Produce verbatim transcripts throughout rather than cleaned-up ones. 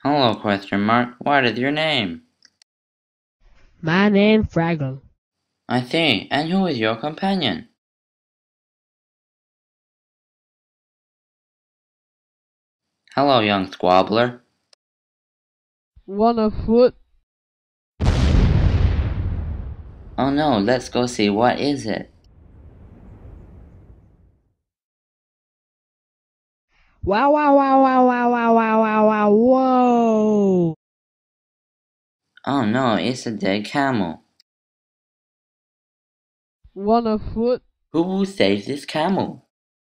Hello, question mark. What is your name? My name's Fraggle. I see. And who is your companion? Hello, young squabbler. One a foot. Oh no, let's go see what is it. Wow, wow, wow, wow, wow, wow, wow, wow, wow, whoa! Oh no, it's a dead camel. One a foot. Who will save this camel?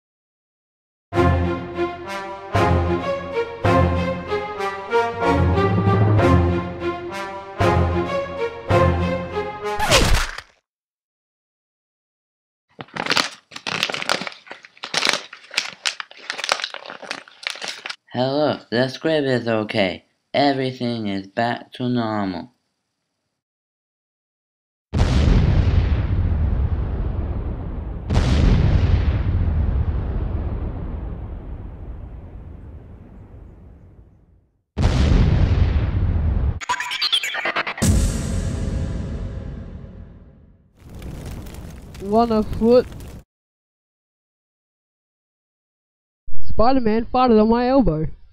Hey look, the script is okay. Everything is back to normal. One a foot. Spider-Man farted on my elbow.